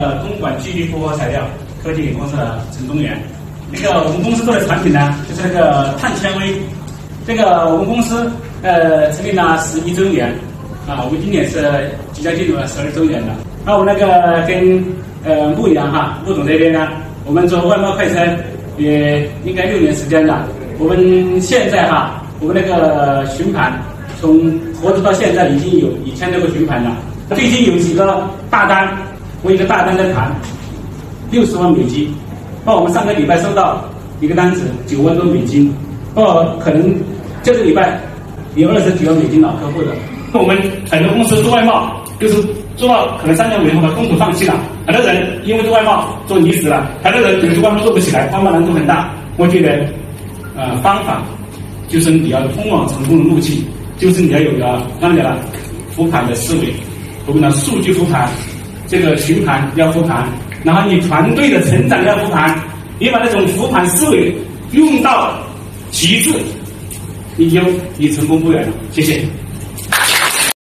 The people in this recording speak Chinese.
东莞聚力复合材料科技公司的陈东元。我们公司做的产品呢，就是碳纤维。我们公司成立了11周年啊，我们今年是即将进入了12周年了。那我们跟牧羊陆总这边呢，我们做外贸快餐也应该6年时间了。我们现在我们询盘从合资到现在已经有1000多个询盘了。最近有几个大单，我一个大单在谈60万美金，我们上个礼拜收到一个单子9万多美金，可能这个礼拜有20几万美金老客户的。我们很多公司做外贸，就是做到可能3年以后中途放弃了，很多人因为做外贸做离职了，很多人有些外贸做不起来，外贸难度很大。我觉得方法就是你要通往成功的路径，就是你要有刚才复盘的思维，我们的数据复盘，询盘要复盘，然后你团队的成长要复盘，你把那种复盘思维用到极致，你成功不远了。谢谢。